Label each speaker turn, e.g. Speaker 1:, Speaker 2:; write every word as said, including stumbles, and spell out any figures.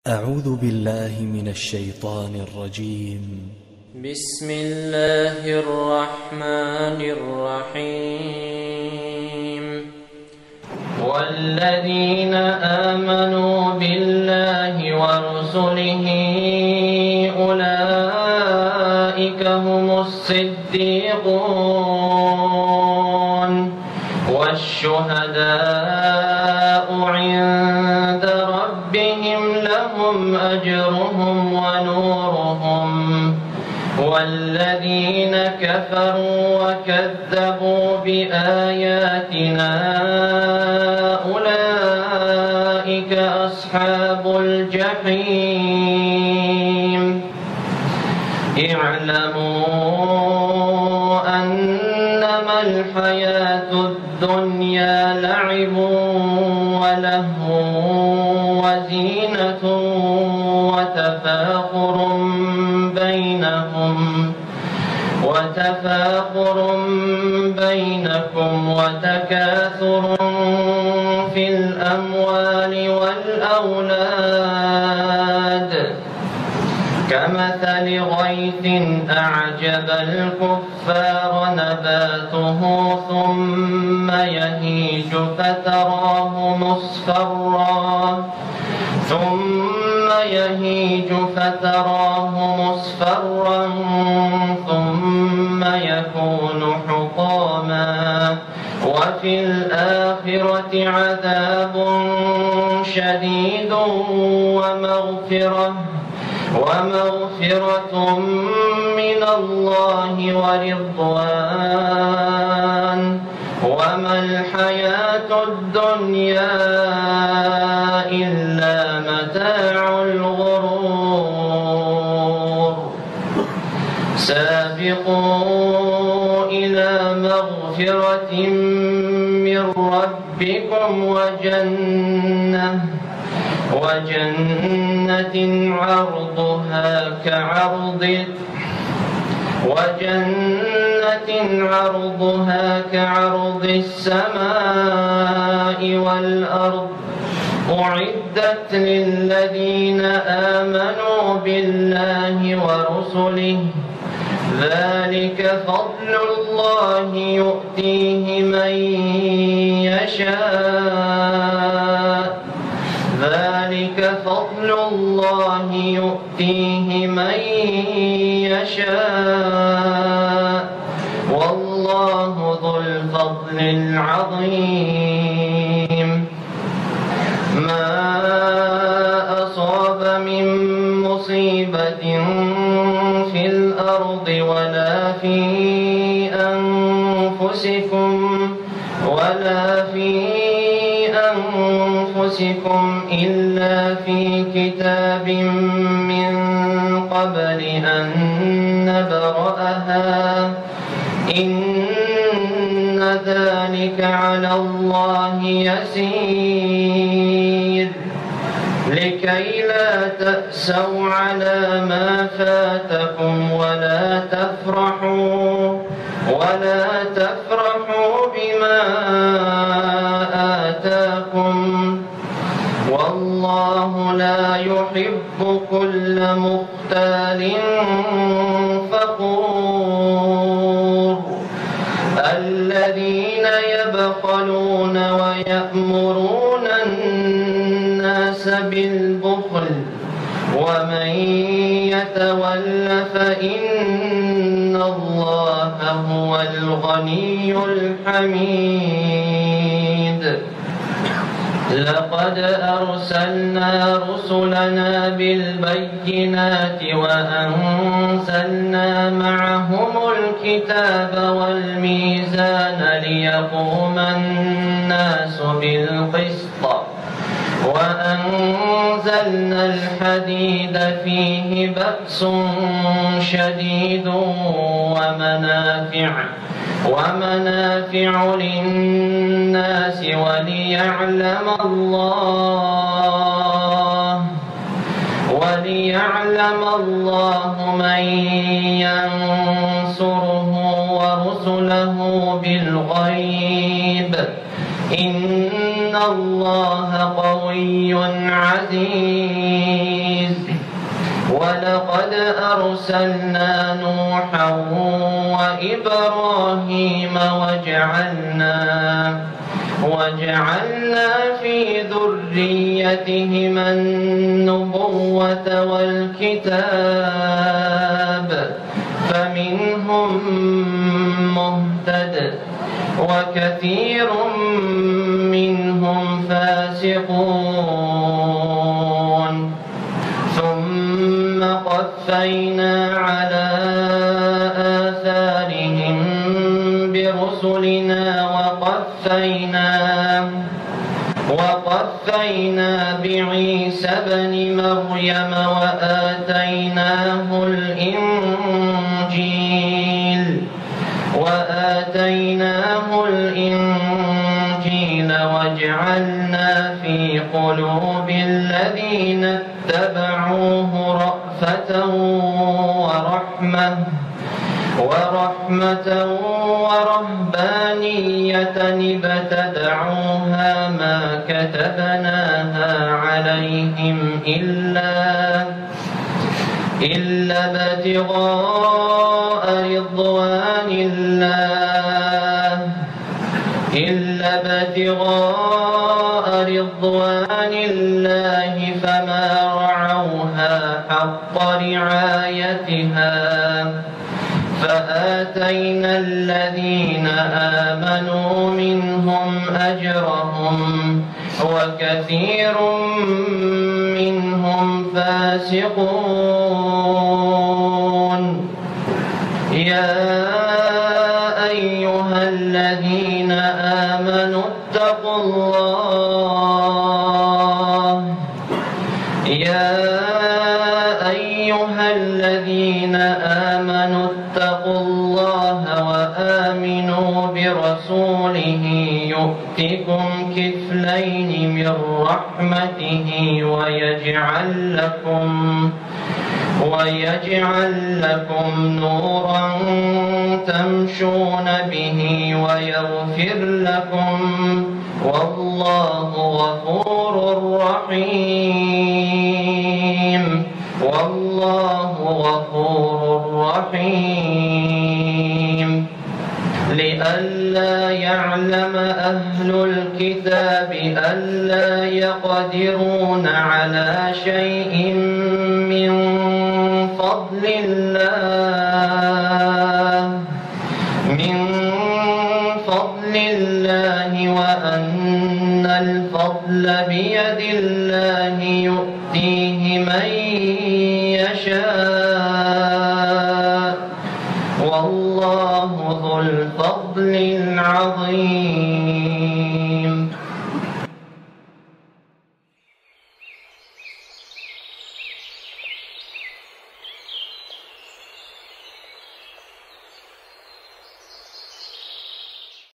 Speaker 1: أعوذ بالله من الشيطان الرجيم.
Speaker 2: بسم الله الرحمن الرحيم. والذين آمنوا بالله ورسله أولئك هم الصديقون والشهداء عند ربهم لهم أجرهم ونورهم. والذين كفروا وكذبوا بآياتنا أولئك أصحاب الجحيم. اعلموا أنما الحياة الدنيا لعب ولهو وزينة وتفاخر بينهم وتفاخر بينكم وتكاثر في الأموال والأولاد كمثل غيث أعجب الكفار نباته ثم يهيج فتراه مصفرا ثم يهيج فتراه مصفرا ثم يكون حطاما وفي الآخرة عذاب شديد ومغفرة ومغفرة من الله ورضوان وما الحياة الدنيا إلا متاع الغرور. سابقوا إلى مغفرة من ربكم وجنة وجنة عرضها كعرض وجنة عرضها كعرض السماء والأرض أعدت للذين آمنوا بالله ورسله ذلك فضل الله يؤتيه من يشاء ذلك فضل الله يؤتيه من يشاء والله ذو الفضل العظيم. ما أصاب من مصيبة في الأرض ولا في أنفسكم ولا في أنفسكم إلا في كتاب من قبل أن نبرأها إن ذلك على الله يسير. لكي لا تأسوا على ما فاتكم ولا تفرحوا ولا تفرحوا بما آتاكم والله لا يحب كل مختال فخور. الذين يبخلون ويأمرون الناس بالبخل ومن يتول فإن الله هو الغني الحميد. لقد أرسلنا رسلنا بالبينات وأنزلنا معهم الكتاب والميزان ليقوم الناس بالقسط وأنزلنا الحديد فيه بأس شديد ومنافع ومنافع للناس وليعلم الله وليعلم الله من ينصره ورسله بالغيب إن الله قوي عزيز. ولقد أرسلنا نوحا وإبراهيم وجعلنا وجعلنا في ذريتهما النبوة والكتاب فمنهم مهتد وكثير منهم فاسقون ثم قفينا على آثارهم برسلنا وقفينا وقفينا بعيسى ابن مريم وآتيناه الإنجيل وآتيناه الإنجيل وجعلنا في قلوب الذين اتبعوه رأفة ورحمة ورحمة ورهبانية ابتدعوها ما كتبناها عليهم إلا إلا ابتغاء رضوان الله إلا ابتغاء رضوان الله فما رعوها حق رعايتها فآتينا الذين آمنوا منهم أجرهم وكثير منهم فاسقون يا أيها الذين آمنوا اتقوا الله يا أيها الذين آمنوا اتقوا الله وآمنوا برسوله يؤتكم كفلين من رحمته ويجعل لكم ويجعل لكم نورا تمشون به ويغفر لكم والله غفور رحيم والله غفور رحيم لئلا يعلم أهل الكتاب ألا يقدرون على شيء من فضل الله من فضل الله وأن الفضل بيد الله يؤتيه من يشاء والله ذو الفضل العظيم